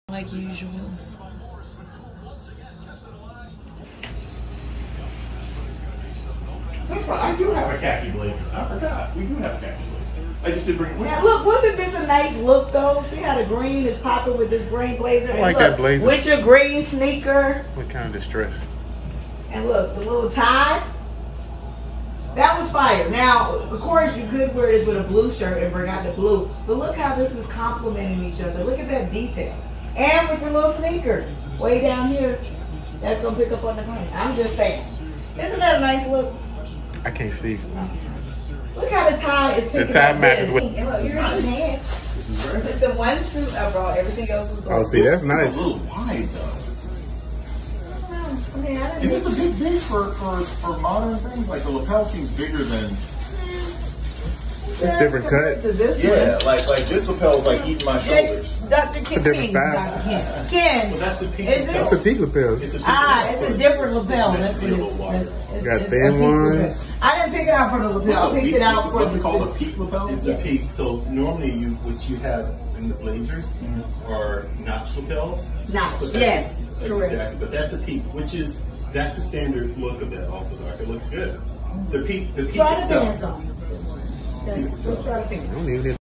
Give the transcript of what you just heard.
Like usual. That's right. I do have a khaki blazer. I forgot. We do have a khaki blazer. I just didn't bring it with me. Now look, wasn't this a nice look though? See how the green is popping with this green blazer? I like look, that blazer. with your green sneaker. What kind of distress? And look, the little tie. That was fire. Now, of course, you could wear this with a blue shirt and bring out the blue. But look how this is complementing each other. Look at that detail. And with your little sneaker way down here, that's going to pick up on the green. I'm just saying. Isn't that a nice look? I can't see. Look how the tie is picking The tie up matches this. with. And look, here's the pants. This is very With the one suit I brought, everything else was Oh, see, that's It's nice. a little wide though. Okay, I It didn't is a big for modern things. Like the lapel seems bigger than. It's different cut. Yeah, like this lapel is like eating my shoulders. Dr. Ken, a different style. Dr. Ken. Ken, Well, that's the pink is lapel. It's the it? peak lapels. It's a It's a different lapel. That's what it's Got it's thin a peak ones. lapel. I didn't pick it out for the lapel. I picked it out for What's the it called? A peak lapel? It's Yes. a peak. So normally what you have in the blazers are notch lapels. notch. But Yes, that's- correct. Exactly. But that's a peak, that's the standard look of that also, Doc. It looks good. The peak Try the itself. pants on. Okay, so try the pants. I don't even